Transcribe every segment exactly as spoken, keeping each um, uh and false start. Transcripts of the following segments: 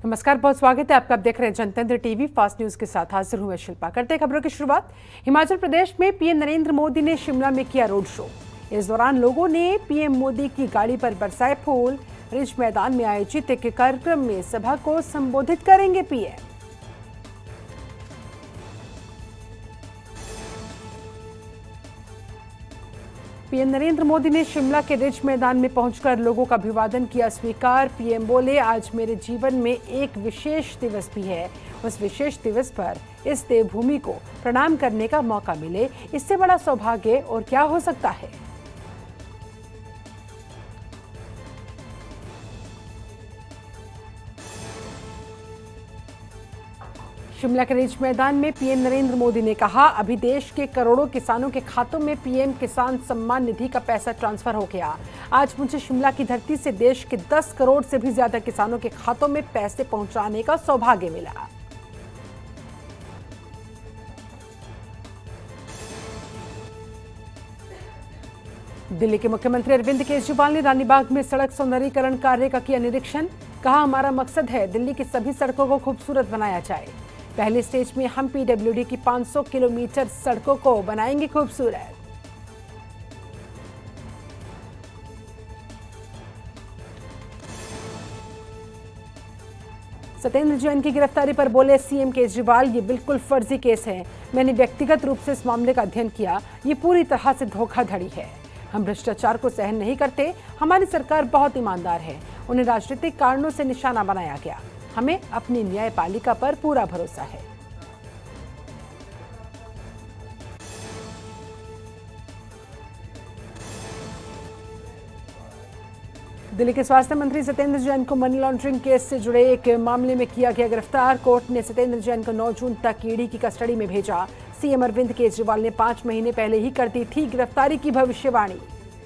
नमस्कार, बहुत स्वागत है आपका। आप देख रहे हैं जनतंत्र टीवी फास्ट न्यूज के साथ। हाजिर हूं मैं शिल्पा। करते हैं खबरों की शुरुआत। हिमाचल प्रदेश में पीएम नरेंद्र मोदी ने शिमला में किया रोड शो। इस दौरान लोगों ने पीएम मोदी की गाड़ी पर बरसाए फूल। रिज मैदान में आयोजित एक कार्यक्रम में सभा को संबोधित करेंगे पीएम। पीएम नरेंद्र मोदी ने शिमला के रिज मैदान में पहुंचकर लोगों का अभिवादन किया स्वीकार। पीएम बोले, आज मेरे जीवन में एक विशेष दिवस भी है। उस विशेष दिवस पर इस देवभूमि को प्रणाम करने का मौका मिले, इससे बड़ा सौभाग्य और क्या हो सकता है। शिमला के रिज मैदान में पीएम नरेंद्र मोदी ने कहा, अभी देश के करोड़ों किसानों के खातों में पीएम किसान सम्मान निधि का पैसा ट्रांसफर हो गया। आज मुझे शिमला की धरती से देश के दस करोड़ से भी ज्यादा किसानों के खातों में पैसे पहुंचाने का सौभाग्य मिला। दिल्ली के मुख्यमंत्री अरविंद केजरीवाल ने रानीबाग में सड़क सौंदर्यीकरण कार्य का किया निरीक्षण। कहा, हमारा मकसद है दिल्ली की सभी सड़कों को खूबसूरत बनाया जाए। पहले स्टेज में हम पीडब्ल्यूडी की पाँच सौ किलोमीटर सड़कों को बनाएंगे खूबसूरत। सत्येंद्र जैन की गिरफ्तारी पर बोले सीएम केजरीवाल, ये बिल्कुल फर्जी केस है। मैंने व्यक्तिगत रूप से इस मामले का अध्ययन किया। ये पूरी तरह से धोखाधड़ी है। हम भ्रष्टाचार को सहन नहीं करते। हमारी सरकार बहुत ईमानदार है। उन्हें राजनीतिक कारणों से निशाना बनाया गया। हमें अपनी न्यायपालिका पर पूरा भरोसा है। दिल्ली के स्वास्थ्य मंत्री सत्येंद्र जैन को मनी लॉन्ड्रिंग केस से जुड़े एक मामले में किया गया गिरफ्तार। कोर्ट ने सत्येंद्र जैन को नौ जून तक ईडी की कस्टडी में भेजा। सीएम अरविंद केजरीवाल ने पांच महीने पहले ही कर दी थी गिरफ्तारी की भविष्यवाणी।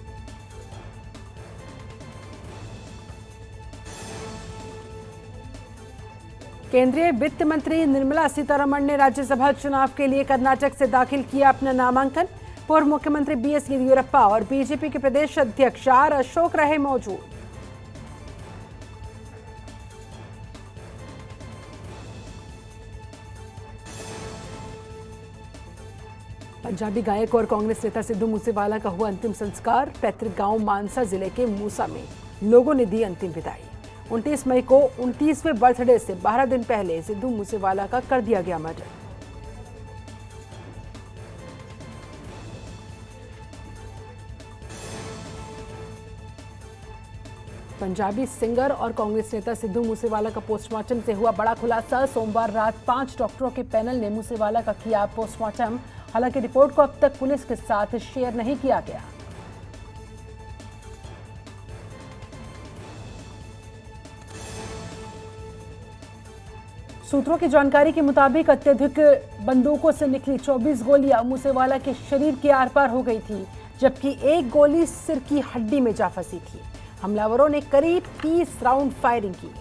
केंद्रीय वित्त मंत्री निर्मला सीतारमण ने राज्यसभा चुनाव के लिए कर्नाटक से दाखिल किया अपना नामांकन। पूर्व मुख्यमंत्री बीएस येदियुरप्पा और बीजेपी के प्रदेश अध्यक्ष आर अशोक रहे मौजूद। पंजाबी गायक और कांग्रेस नेता सिद्धू मूसेवाला का हुआ अंतिम संस्कार। पैतृक गांव मानसा जिले के मूसा में लोगों ने दी अंतिम विदाई। उनतीस मई को उनतीसवें बर्थडे से बारह दिन पहले सिद्धू मूसेवाला का कर दिया गया मर्डर। पंजाबी सिंगर और कांग्रेस नेता सिद्धू मूसेवाला का पोस्टमार्टम से हुआ बड़ा खुलासा। सोमवार रात पांच डॉक्टरों के पैनल ने मूसेवाला का किया पोस्टमार्टम। हालांकि रिपोर्ट को अब तक पुलिस के साथ शेयर नहीं किया गया। सूत्रों की जानकारी के मुताबिक अत्यधिक बंदूकों से निकली चौबीस गोलियां मूसेवाला के शरीर के आर पार हो गई थी, जबकि एक गोली सिर की हड्डी में जा फंसी थी। हमलावरों ने करीब तीस राउंड फायरिंग की।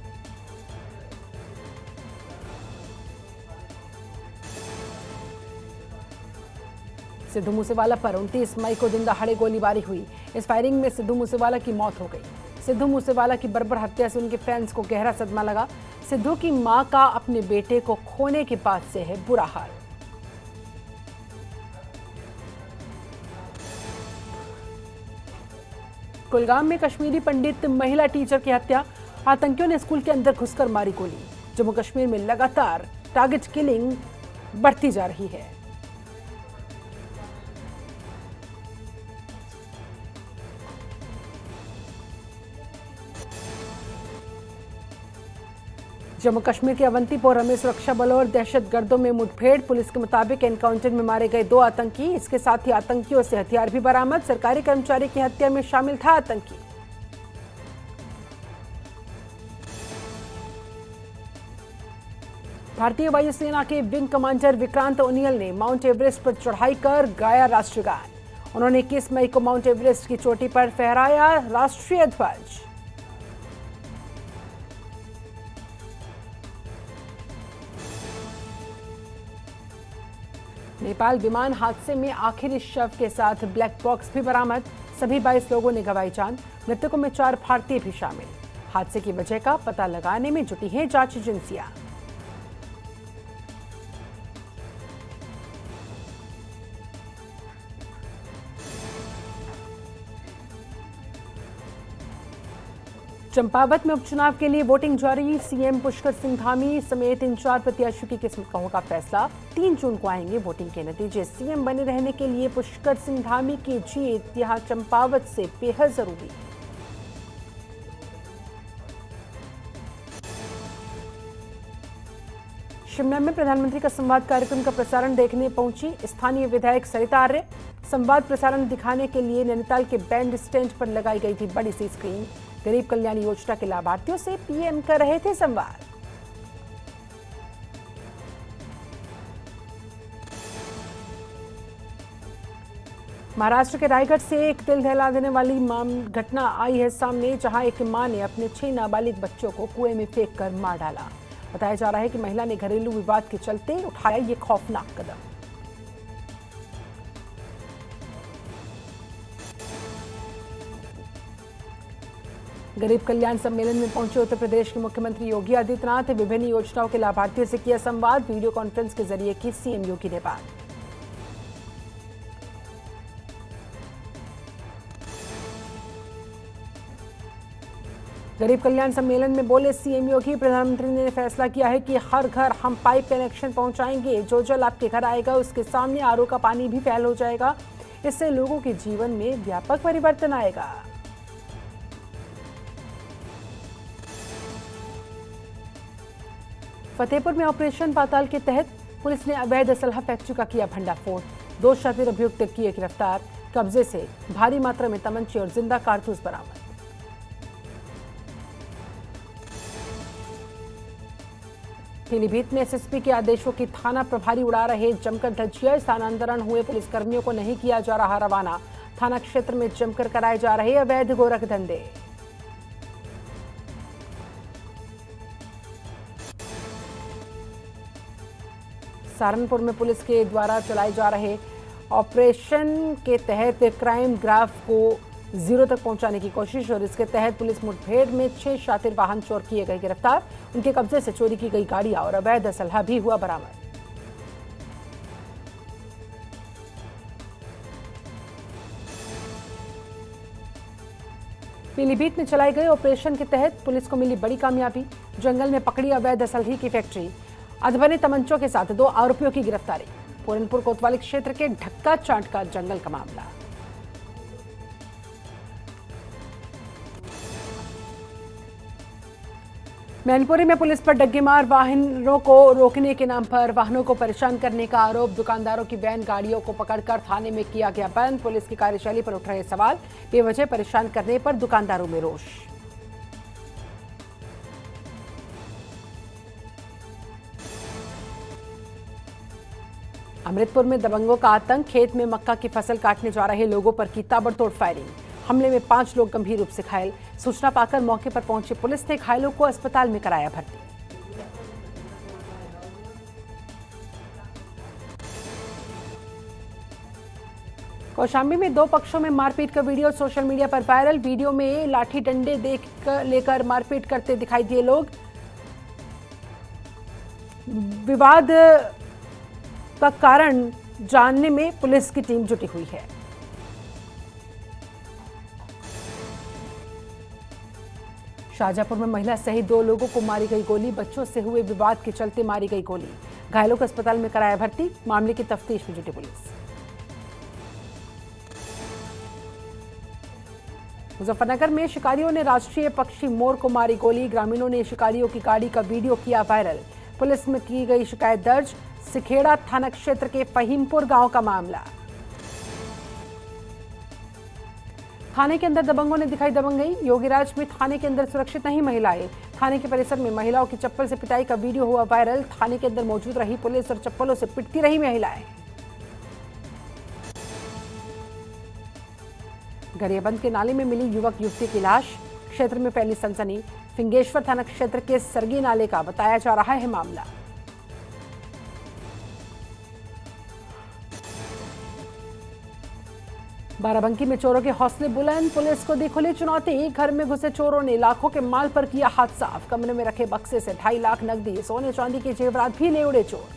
सिद्धू मूसेवाला पर उनतीस मई को दिन दहाड़े गोलीबारी हुई। इस फायरिंग में सिद्धू मूसेवाला की मौत हो गई। सिद्धू मूसेवाला की बर्बर हत्या से उनके फैंस को गहरा सदमा लगा। सिद्धू की मां का अपने बेटे को खोने के बाद से है बुरा हाल। कुलगाम में कश्मीरी पंडित महिला टीचर की हत्या। आतंकियों ने स्कूल के अंदर घुसकर मारी गोली। जम्मू कश्मीर में लगातार टारगेट किलिंग बढ़ती जा रही है। जम्मू कश्मीर के अवंतीपोरा में सुरक्षा बलों और दहशतगर्दों में मुठभेड़। पुलिस के मुताबिक एनकाउंटर में मारे गए दो आतंकी। इसके साथ ही आतंकियों से हथियार भी बरामद। सरकारी कर्मचारी की हत्या में शामिल था आतंकी। भारतीय वायुसेना के विंग कमांडर विक्रांत ओनियल ने माउंट एवरेस्ट पर चढ़ाई कर गाया राष्ट्रगान। उन्होंने इक्कीस मई को माउंट एवरेस्ट की चोटी पर फहराया राष्ट्रीय ध्वज। नेपाल विमान हादसे में आखिरी शव के साथ ब्लैक बॉक्स भी बरामद। सभी बाईस लोगों ने गंवाई जान। मृतकों में चार भारतीय भी शामिल। हादसे की वजह का पता लगाने में जुटी हैं जांच एजेंसियां। चंपावत में उपचुनाव के लिए वोटिंग जारी। सीएम पुष्कर सिंह धामी समेत इन चार प्रत्याशियों की किस्मत का फैसला। तीन जून को आएंगे वोटिंग के नतीजे। सीएम बने रहने के लिए पुष्कर सिंह धामी की जीत यहां चंपावत से बेहद जरूरी। शिमला में प्रधानमंत्री का संवाद कार्यक्रम का प्रसारण देखने पहुंची स्थानीय विधायक सरिता आर्य। संवाद प्रसारण दिखाने के लिए नैनीताल के बैंड स्टैंड पर लगाई गई थी बड़ी सी स्क्रीन। गरीब कल्याण योजना के लाभार्थियों से पीएम कर रहे थे संवाद। महाराष्ट्र के रायगढ़ से एक दिल दहला देने वाली घटना आई है सामने, जहां एक मां ने अपने छह नाबालिग बच्चों को कुएं में फेंक कर मार डाला। बताया जा रहा है कि महिला ने घरेलू विवाद के चलते उठाया ये खौफनाक कदम। गरीब कल्याण सम्मेलन में पहुंचे उत्तर प्रदेश के मुख्यमंत्री योगी आदित्यनाथ। विभिन्न योजनाओं के लाभार्थियों से किया संवाद। वीडियो कॉन्फ्रेंस के जरिए की सीएम योगी ने बात। गरीब कल्याण सम्मेलन में बोले सीएम योगी, प्रधानमंत्री ने फैसला किया है कि हर घर हम पाइप कनेक्शन पहुंचाएंगे। जो जल आपके घर आएगा उसके सामने आरओ का पानी भी फैल हो जाएगा। इससे लोगों के जीवन में व्यापक परिवर्तन आएगा। फतेहपुर में ऑपरेशन पाताल के तहत पुलिस ने अवैध असलहा फैक्ट्री का किया भंडाफोड़। दो शातिर अभियुक्त किए गिरफ्तार। कब्जे से भारी मात्रा में तमंचे और जिंदा कारतूस बरामद। पीलीभीत में एसएसपी के आदेशों की थाना प्रभारी उड़ा रहे जमकर धज्जियां। स्थानांतरण हुए पुलिसकर्मियों को नहीं किया जा रहा रवाना। थाना क्षेत्र में जमकर कराए जा रहे अवैध गोरख धंधे। सहारनपुर में पुलिस के द्वारा चलाए जा रहे ऑपरेशन के तहत क्राइम ग्राफ को जीरो तक पहुंचाने की कोशिश और इसके तहत पुलिस मुठभेड़ में छह शातिर वाहन चोर किए गए गिरफ्तार। उनके कब्जे से चोरी की गई गाड़ियां और अवैध असलहा भी हुआ बरामद। पीलीभीत में चलाए गए ऑपरेशन के तहत पुलिस को मिली बड़ी कामयाबी। जंगल में पकड़ी अवैध असलहे की फैक्ट्री। अधबने तमंचों के साथ दो आरोपियों की गिरफ्तारी। पूरनपुर कोतवाली क्षेत्र के ढक्का चाट का जंगल का मामला। मैनपुरी में पुलिस पर डग्गेमार। वाहनों को रोकने के नाम पर वाहनों को परेशान करने का आरोप। दुकानदारों की वैन गाड़ियों को पकड़कर थाने में किया गया बंद। पुलिस की कार्यशैली पर उठ रहे सवाल। बेवजह परेशान करने पर दुकानदारों में रोष। अमृतपुर में दबंगों का आतंक। खेत में मक्का की फसल काटने जा रहे लोगों पर की ताबड़तोड़ फायरिंग। हमले में पांच लोग गंभीर रूप से घायल। सूचना पाकर मौके पर पहुंची पुलिस ने घायलों को अस्पताल में कराया भर्ती। कौशाम्बी में दो पक्षों में मारपीट का वीडियो सोशल मीडिया पर वायरल। वीडियो में लाठी डंडे देख लेकर मारपीट करते दिखाई दिए लोग। विवाद का कारण जानने में पुलिस की टीम जुटी हुई है। शाहजहांपुर में महिला सहित दो लोगों को मारी गई गोली। बच्चों से हुए विवाद के चलते मारी गई गोली। घायलों को अस्पताल में कराया भर्ती। मामले की तफ्तीश में जुटी पुलिस। मुजफ्फरनगर में शिकारियों ने राष्ट्रीय पक्षी मोर को मारी गोली। ग्रामीणों ने शिकारियों की गाड़ी का वीडियो किया वायरल। पुलिस में की गई शिकायत दर्ज। सिखेड़ा थाना क्षेत्र के फहीमपुर गांव का मामला। थाने के अंदर दबंगों ने दिखाई दबंगई। योगीराज में थाने के अंदर सुरक्षित नहीं महिलाएं। थाने के परिसर में महिलाओं की चप्पल से पिटाई का वीडियो हुआ वायरल। थाने के अंदर मौजूद रही पुलिस और चप्पलों से पिटती रही महिलाएं। गरियाबंद के नाले में मिली युवक युवती की लाश। क्षेत्र में फैली सनसनी। फिंगेश्वर थाना क्षेत्र के सरगी नाले का बताया जा रहा है मामला। बाराबंकी में चोरों के हौसले बुलंद, पुलिस को दी खुली चुनौती। घर में घुसे चोरों ने लाखों के माल पर किया हाथ साफ। कमरे में रखे बक्से से ढाई लाख नकदी, सोने चांदी के जेवरात भी ले उड़े चोर।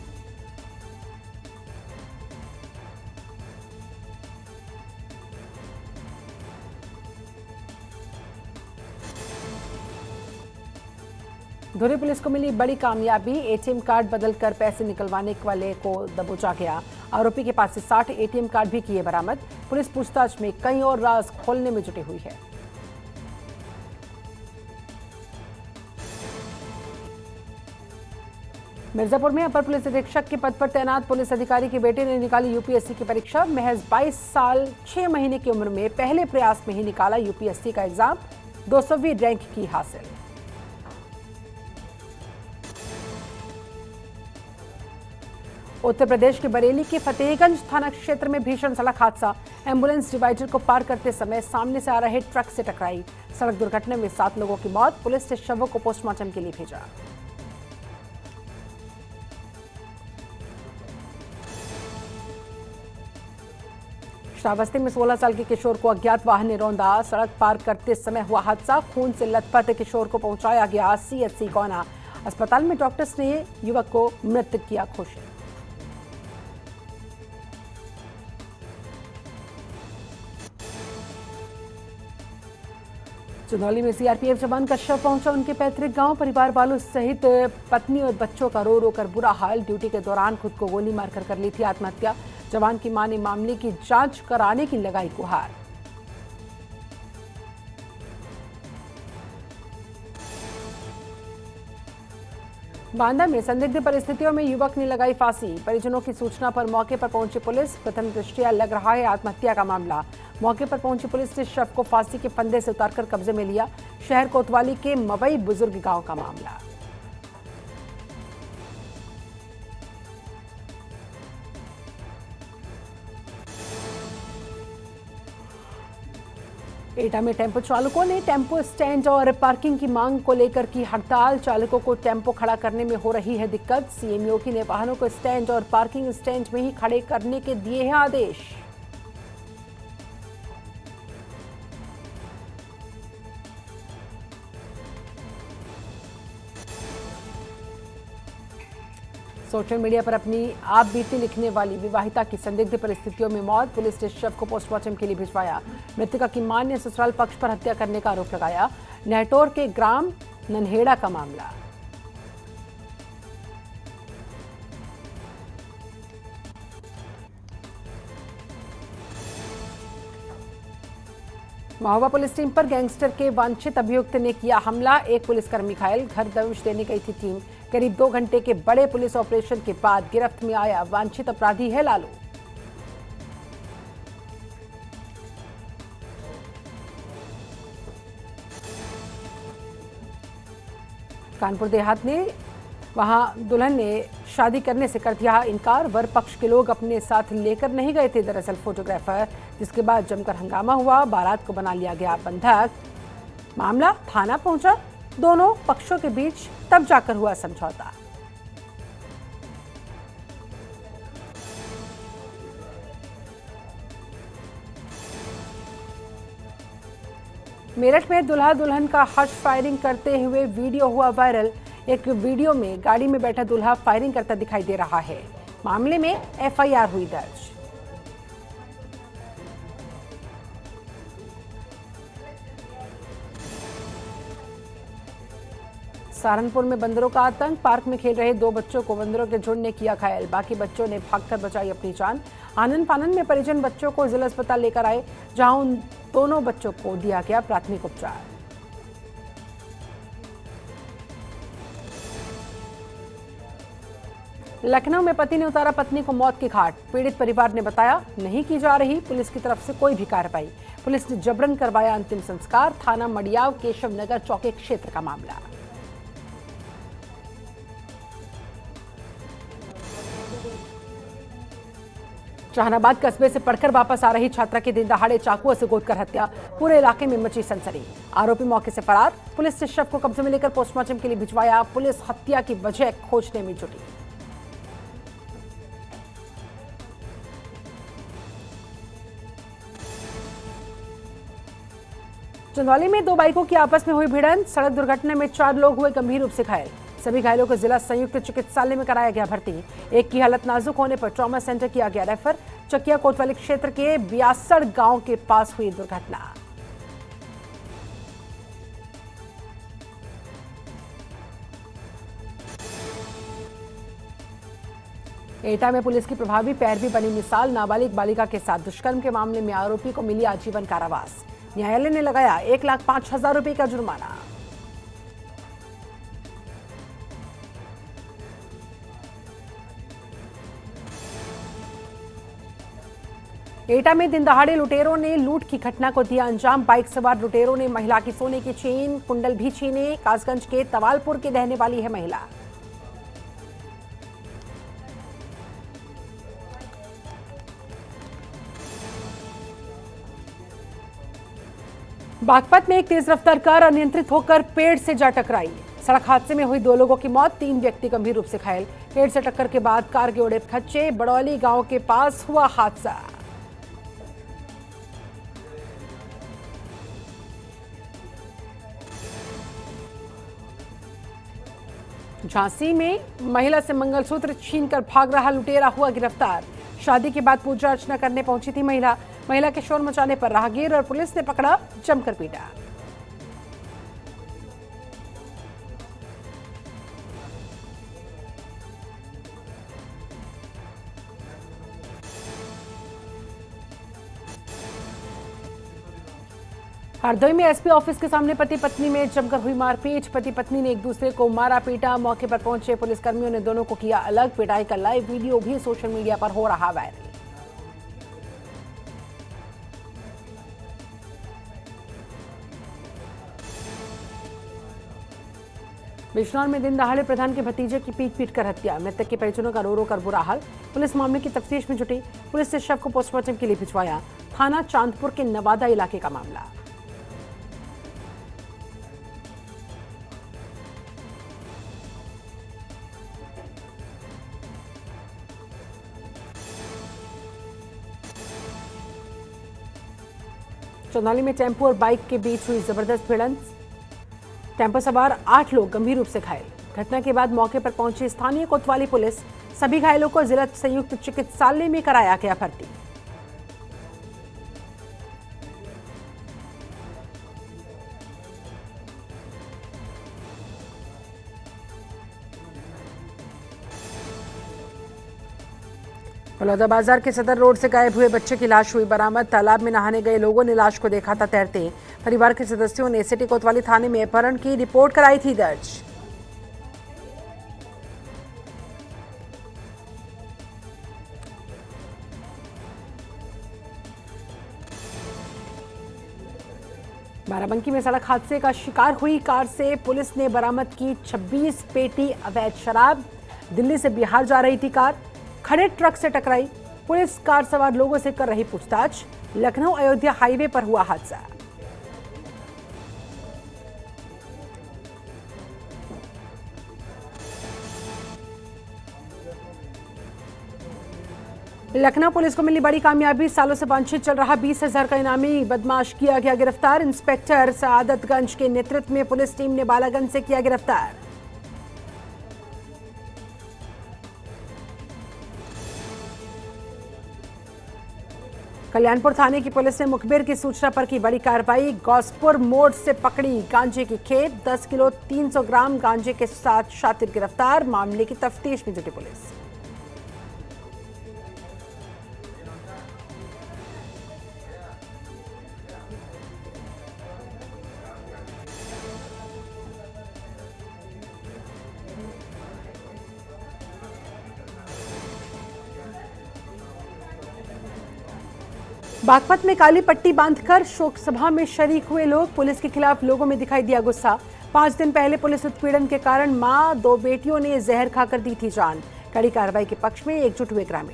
धुरी पुलिस को मिली बड़ी कामयाबी, एटीएम कार्ड बदलकर पैसे निकलवाने वाले को दबोचा गया। आरोपी के पास से साठ एटीएम कार्ड भी किए बरामद। पुलिस पूछताछ में कई और राज खोलने में जुटी हुई है। मिर्जापुर में अपर पुलिस अधीक्षक के पद पर तैनात पुलिस अधिकारी के बेटे ने निकाली यूपीएससी की परीक्षा। महज बाईस साल छह महीने की उम्र में पहले प्रयास में ही निकाला यूपीएससी का एग्जाम, दो सौवीं रैंक की हासिल। उत्तर प्रदेश के बरेली के फतेहगंज थाना क्षेत्र में भीषण सड़क हादसा। एम्बुलेंस डिवाइडर को पार करते समय सामने से आ रहे ट्रक से टकराई। सड़क दुर्घटना में सात लोगों की मौत। पुलिस ने शवों को पोस्टमार्टम के लिए भेजा। श्रावस्ती में सोलह साल के किशोर को अज्ञात वाहन ने रौंदा। सड़क पार करते समय हुआ हादसा। खून से लथपथ किशोर को पहुंचाया गया सीएचसी गौना। अस्पताल में डॉक्टर्स ने युवक को मृत किया घोषित। चंदौली में सीआरपीएफ जवान का शव पहुंचा उनके पैतृक गांव। परिवार वालों सहित पत्नी और बच्चों का रो रो कर बुरा हाल। ड्यूटी के दौरान खुद को गोली मारकर कर ली थी आत्महत्या। जवान की मां ने मामले की जांच कराने की लगाई गुहार। बांदा में संदिग्ध परिस्थितियों में युवक ने लगाई फांसी। परिजनों की सूचना पर मौके पर पहुंची पुलिस। प्रथम दृष्टया लग रहा है आत्महत्या का मामला। मौके पर पहुंची पुलिस ने शव को फांसी के फंदे से उतारकर कब्जे में लिया। शहर कोतवाली के मवई बुजुर्ग गांव का मामला। एटा में टेम्पो चालकों ने टेम्पो स्टैंड और पार्किंग की मांग को लेकर की हड़ताल। चालकों को टेम्पो खड़ा करने में हो रही है दिक्कत। सीएम योगी ने वाहनों को स्टैंड और पार्किंग स्टैंड में ही खड़े करने के दिए हैं आदेश। सोशल मीडिया पर अपनी आप बीती लिखने वाली विवाहिता की संदिग्ध परिस्थितियों में मौत। पुलिस ने शव को पोस्टमार्टम के लिए भिजवाया। मृतका की मां ने ससुराल पक्ष पर हत्या करने का आरोप लगाया। नेटोर के ग्राम नन्हेड़ा का मामला। महोबा पुलिस टीम पर गैंगस्टर के वांछित अभियुक्त ने किया हमला। एक पुलिसकर्मी घायल। घर दबिश देने गई थी टीम। करीब दो घंटे के बड़े पुलिस ऑपरेशन के बाद गिरफ्त में आया वांछित अपराधी है लालू। कानपुर देहात ने वहां दुल्हन ने शादी करने से कर दिया इनकार। वर पक्ष के लोग अपने साथ लेकर नहीं गए थे दरअसल फोटोग्राफर, जिसके बाद जमकर हंगामा हुआ। बारात को बना लिया गया बंधक। मामला थाना पहुंचा। दोनों पक्षों के बीच तब जाकर हुआ समझौता। मेरठ में दुल्हा दुल्हन का हर्ष फायरिंग करते हुए वीडियो हुआ वायरल। एक वीडियो में गाड़ी में बैठा दुल्हा फायरिंग करता दिखाई दे रहा है। मामले में एफआईआर हुई दर्ज। सहारनपुर में बंदरों का आतंक। पार्क में खेल रहे दो बच्चों को बंदरों के झुंड ने किया घायल। बाकी बच्चों ने भागकर बचाई अपनी जान। आनन फानन में परिजन बच्चों को जिला अस्पताल लेकर आए, जहां उन दोनों बच्चों को दिया गया प्राथमिक उपचार। लखनऊ में पति ने उतारा पत्नी को मौत के घाट। पीड़ित परिवार ने बताया नहीं की जा रही पुलिस की तरफ से कोई भी कार्रवाई। पुलिस ने जबरन करवाया अंतिम संस्कार। थाना मडियाव केशव नगर चौके क्षेत्र का मामला। जहानाबाद कस्बे से पढ़कर वापस आ रही छात्रा की दिन दहाड़े चाकुओं से गोदकर हत्या। पूरे इलाके में मची सनसनी। आरोपी मौके से फरार। पुलिस ने शव को कब्जे में लेकर पोस्टमार्टम के लिए भिजवाया। पुलिस हत्या की वजह खोजने में जुटी। चंदौली में दो बाइकों की आपस में हुई भिड़ंत। सड़क दुर्घटना में चार लोग हुए गंभीर रूप से घायल। सभी घायलों को जिला संयुक्त चिकित्सालय में कराया गया भर्ती। एक की हालत नाजुक होने पर ट्रॉमा सेंटर किया गया रेफर। चकिया कोतवाली क्षेत्र के बियासड़ गांव के पास हुई दुर्घटना। एटा में पुलिस की प्रभावी पैरवी बनी मिसाल। नाबालिग बालिका के साथ दुष्कर्म के मामले में आरोपी को मिली आजीवन कारावास। न्यायालय ने लगाया एक लाख पांच हजार रुपए का जुर्माना। एटा में दिन दहाड़े लुटेरों ने लूट की घटना को दिया अंजाम। बाइक सवार लुटेरों ने महिला की सोने की चेन कुंडल भी छीने। कासगंज के तवालपुर की रहने वाली है महिला। बागपत में एक तेज रफ्तार कार अनियंत्रित होकर पेड़ से जा टकराई। सड़क हादसे में हुई दो लोगों की मौत, तीन व्यक्ति गंभीर रूप से घायल। पेड़ से टक्कर के बाद कार के उड़े खच्चे। बड़ौली गांव के पास हुआ हादसा। झांसी में महिला से मंगलसूत्र छीनकर भाग रहा लुटेरा हुआ गिरफ्तार। शादी के बाद पूजा अर्चना करने पहुंची थी महिला। महिला के शोर मचाने पर राहगीर और पुलिस ने पकड़ा, जमकर पीटा। हरदोई में एसपी ऑफिस के सामने पति पत्नी में जमकर हुई मारपीट। पति पत्नी ने एक दूसरे को मारा पीटा। मौके पर पहुंचे पुलिसकर्मियों ने दोनों को किया अलग। पिटाई का लाइव वीडियो भी सोशल मीडिया पर हो रहा वायरल। बिजनौर में दिन दहाड़े प्रधान के भतीजे की पीट पीट कर हत्या। मृतक के परिजनों का रो रो कर बुरा हाल। पुलिस मामले की तफ्तीश में जुटी। पुलिस ने शव को पोस्टमार्टम के लिए भिजवाया। थाना चांदपुर के नवादा इलाके का मामला। चंदौली में टेम्पो और बाइक के बीच हुई जबरदस्त भिड़ंत। टेम्पो सवार आठ लोग गंभीर रूप से घायल। घटना के बाद मौके पर पहुंची स्थानीय कोतवाली पुलिस। सभी घायलों को जिला संयुक्त चिकित्सालय में कराया गया भर्ती। बलौदा बाजार के सदर रोड से गायब हुए बच्चे की लाश हुई बरामद। तालाब में नहाने गए लोगों ने लाश को देखा था तैरते। परिवार के सदस्यों ने सिटी कोतवाली थाने में अपहरण की रिपोर्ट कराई थी दर्ज। बाराबंकी में सड़क हादसे का शिकार हुई कार से पुलिस ने बरामद की छब्बीस पेटी अवैध शराब। दिल्ली से बिहार जा रही थी कार, खड़े ट्रक से टकराई। पुलिस कार सवार लोगों से कर रही पूछताछ। लखनऊ अयोध्या हाईवे पर हुआ हादसा। लखनऊ पुलिस को मिली बड़ी कामयाबी। सालों से वांछित चल रहा बीस हजार का इनामी बदमाश किया गया गिरफ्तार। इंस्पेक्टर सआदतगंज के नेतृत्व में पुलिस टीम ने बालागंज से किया गिरफ्तार। कल्याणपुर थाने की पुलिस ने मुखबिर की सूचना पर की बड़ी कार्रवाई। गौसपुर मोड़ से पकड़ी गांजे की खेप। दस किलो तीन सौ ग्राम गांजे के साथ शातिर गिरफ्तार। मामले की तफ्तीश में जुटी पुलिस। बागपत में काली पट्टी बांधकर शोक सभा में शरीक हुए लोग। पुलिस के खिलाफ लोगों में दिखाई दिया गुस्सा। पांच दिन पहले पुलिस उत्पीड़न के कारण मां दो बेटियों ने जहर खाकर दी थी जान। कड़ी कार्रवाई के पक्ष में एकजुट हुए ग्रामीण।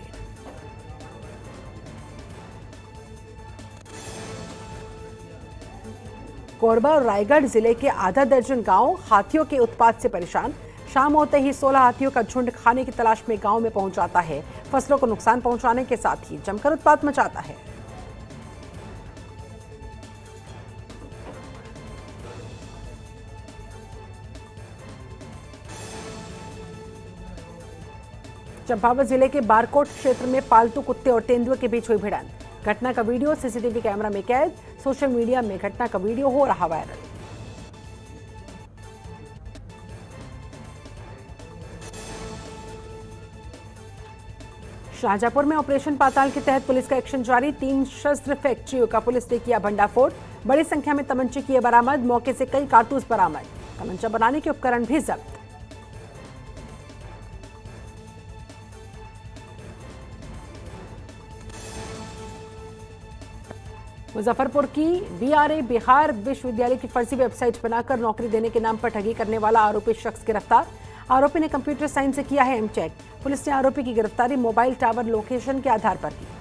कोरबा और रायगढ़ जिले के आधा दर्जन गांव हाथियों के उत्पात से परेशान। शाम होते ही सोलह हाथियों का झुंड खाने की तलाश में गांव में पहुंच जाता है। फसलों को नुकसान पहुंचाने के साथ ही जमकर उत्पात मचाता है। चंपावत जिले के बारकोट क्षेत्र में पालतू कुत्ते और तेंदुए के बीच हुई भिड़ंत। घटना का वीडियो सीसीटीवी कैमरा में कैद। सोशल मीडिया में घटना का वीडियो हो रहा वायरल। शाहजहांपुर में ऑपरेशन पाताल के तहत पुलिस का एक्शन जारी। तीन शस्त्र फैक्ट्रियों का पुलिस ने किया भंडाफोड़। बड़ी संख्या में तमंचे किए बरामद। मौके से कई कारतूस बरामद। तमंचा बनाने के उपकरण भी जब्त। मुजफ्फरपुर की बीआरए बिहार विश्वविद्यालय की फर्जी वेबसाइट बनाकर नौकरी देने के नाम पर ठगी करने वाला आरोपी शख्स गिरफ्तार। आरोपी ने कंप्यूटर साइंस से किया है एमटेक। पुलिस ने आरोपी की गिरफ्तारी मोबाइल टावर लोकेशन के आधार पर की।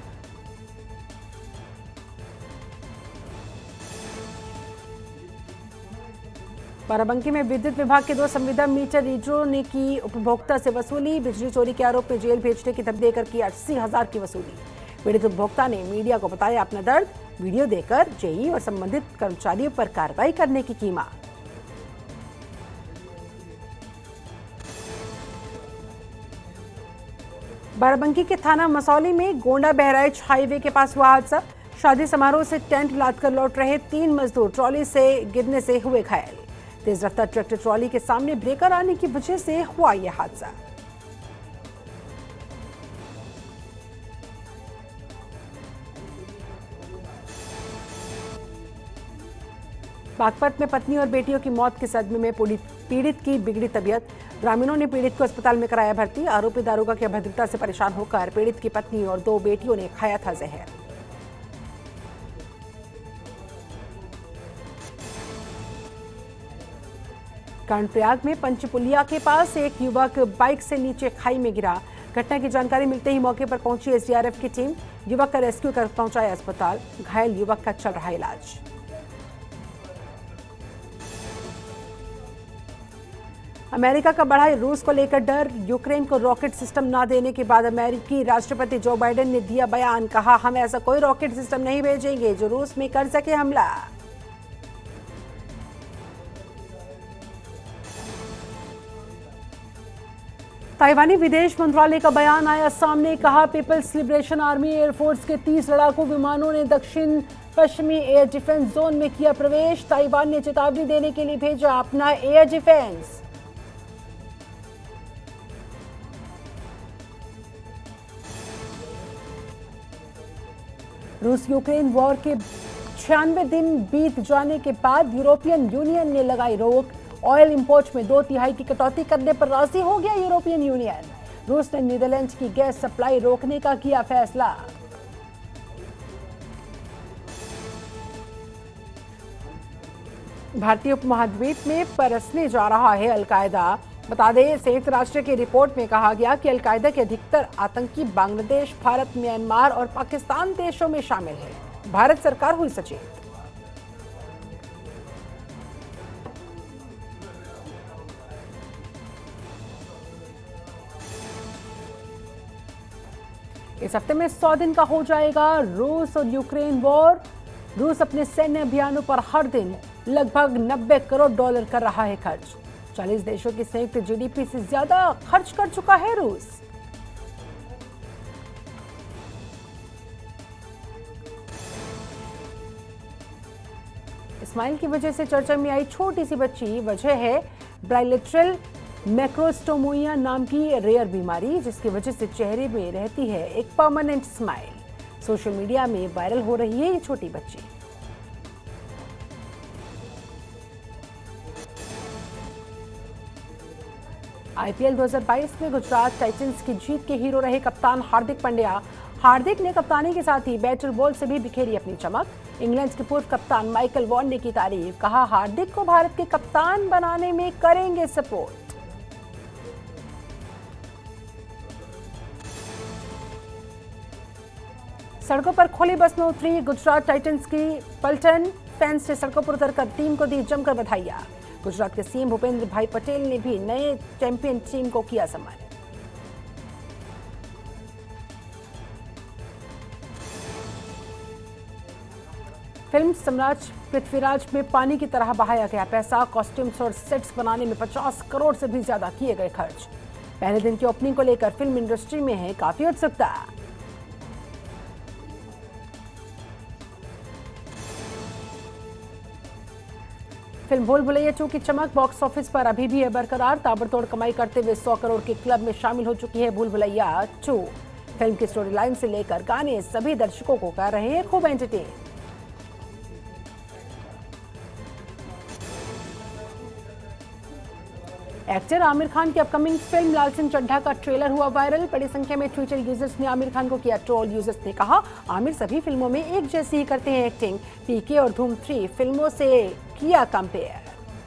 बाराबंकी में विद्युत विभाग के दो संविदा मीटर रीडरों ने की उपभोक्ता से वसूली। बिजली चोरी के आरोप में जेल भेजने की धमकी देकर की अस्सी हजार की वसूली। पीड़ित उपभोक्ता ने मीडिया को बताया अपना दर्द। वीडियो देकर जेई और संबंधित कर्मचारियों पर कार्रवाई करने की की मांग। बाराबंकी के थाना मसौली में गोंडा बहराइच हाईवे के पास हुआ हादसा। शादी समारोह से टेंट लादकर लौट रहे तीन मजदूर ट्रॉली से गिरने से हुए घायल। तेज रफ्तार ट्रैक्टर ट्रॉली के सामने ब्रेकर आने की वजह से हुआ यह हादसा। बागपत में पत्नी और बेटियों की मौत के सदमे में पीड़ित की बिगड़ी तबीयत। ग्रामीणों ने पीड़ित को अस्पताल में कराया भर्ती। आरोपी दारोगा की अभद्रता से परेशान होकर पीड़ित की पत्नी और दो बेटियों ने खाया था जहर। कर्णप्रयाग में पंचपुलिया के पास एक युवक बाइक से नीचे खाई में गिरा। घटना की जानकारी मिलते ही मौके पर पहुंची एसडीआरएफ की टीम। युवक का रेस्क्यू कर पहुंचाया अस्पताल। घायल युवक का चल रहा इलाज। अमेरिका का बढ़ा रूस को लेकर डर। यूक्रेन को रॉकेट सिस्टम न देने के बाद अमेरिकी राष्ट्रपति जो बाइडेन ने दिया बयान। कहा, हम ऐसा कोई रॉकेट सिस्टम नहीं भेजेंगे जो रूस में कर सके हमला। ताइवानी विदेश मंत्रालय का बयान आया सामने। कहा, पीपल्स लिबरेशन आर्मी एयरफोर्स के तीस लड़ाकू विमानों ने दक्षिण पश्चिमी एयर डिफेंस जोन में किया प्रवेश। ताइवान ने चेतावनी देने के लिए भेजा अपना एयर डिफेंस। रूस यूक्रेन वॉर के छियानवे दिन बीत जाने के बाद यूरोपियन यूनियन ने लगाई रोक। ऑयल इंपोर्ट में दो तिहाई की कटौती करने पर राजी हो गया यूरोपियन यूनियन। रूस ने नीदरलैंड्स की गैस सप्लाई रोकने का किया फैसला। भारतीय उपमहाद्वीप में परसने जा रहा है अलकायदा। बता दें, संयुक्त राष्ट्र की रिपोर्ट में कहा गया कि अलकायदा के अधिकतर आतंकी बांग्लादेश, भारत, म्यांमार और पाकिस्तान देशों में शामिल है। भारत सरकार हुई सचेत। इस हफ्ते में सौ दिन का हो जाएगा रूस और यूक्रेन वॉर। रूस अपने सैन्य अभियानों पर हर दिन लगभग नब्बे करोड़ डॉलर कर रहा है खर्च। चालीस देशों की संयुक्त जीडीपी से ज्यादा खर्च कर चुका है रूस। इस्माइल की वजह से चर्चा में आई छोटी सी बच्ची। वजह है बायलैटरल मैक्रोस्टोमिया नाम की रेयर बीमारी, जिसकी वजह से चेहरे में रहती है एक परमानेंट स्माइल। सोशल मीडिया में वायरल हो रही है ये छोटी बच्ची। आईपीएल दो हज़ार बाईस में गुजरात टाइटंस की जीत के हीरो रहे कप्तान हार्दिक पांड्या। हार्दिक ने कप्तानी के साथ ही बैट और बॉल से भी बिखेरी अपनी चमक। इंग्लैंड के पूर्व कप्तान माइकल वॉन ने की तारीफ। कहा, हार्दिक को भारत के कप्तान बनाने में करेंगे सपोर्ट। सड़कों पर खुली बस में उतरी गुजरात टाइटंस की पलटन। फैंस ने सड़कों पर उतरकर टीम को दी जमकर बधाइयां। गुजरात के सीएम भूपेंद्र भाई पटेल ने भी नए चैंपियन टीम को किया सम्मानित। फिल्म सम्राट पृथ्वीराज में पानी की तरह बहाया गया पैसा। कॉस्ट्यूम्स और सेट्स बनाने में पचास करोड़ से भी ज्यादा किए गए खर्च। पहले दिन की ओपनिंग को लेकर फिल्म इंडस्ट्री में है काफी उत्सुकता। फिल्म भूल भुलैया टू की चमक बॉक्स ऑफिस पर अभी भी है बरकरार। ताबड़तोड़ कमाई करते हुए सौ करोड़ के क्लब में शामिल हो चुकी है भूल भुलैया टू। फिल्म की स्टोरी लाइन से लेकर गाने सभी दर्शकों को कर रहे हैं खूब एंटरटेन। एक्टर आमिर खान की अपकमिंग फिल्म लाल सिंह चड्ढा का ट्रेलर हुआ वायरल। बड़ी संख्या में ट्विटर यूजर्स ने आमिर खान को किया ट्रोल। यूजर्स ने कहा आमिर सभी फिल्मों में एक जैसी ही करते हैं एक्टिंग। पीके और धूम थ्री फिल्मों से किया कंपेयर।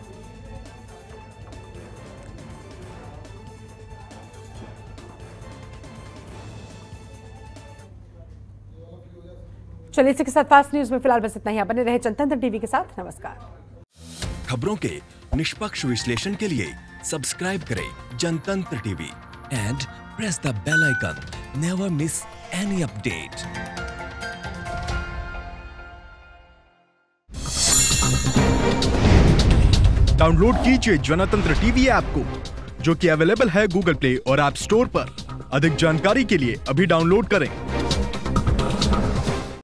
चलिए इसके साथ फास्ट न्यूज में फिलहाल बस इतना ही। बने रहे जनतंत्र टीवी के साथ। नमस्कार। खबरों के निष्पक्ष विश्लेषण के लिए सब्सक्राइब करें Jantantra TV and press the bell icon. Never miss any update. Download कीजिए जनतंत्र टीवी ऐप को, जो कि अवेलेबल है गूगल प्ले और ऐप स्टोर पर। अधिक जानकारी के लिए अभी डाउनलोड करें।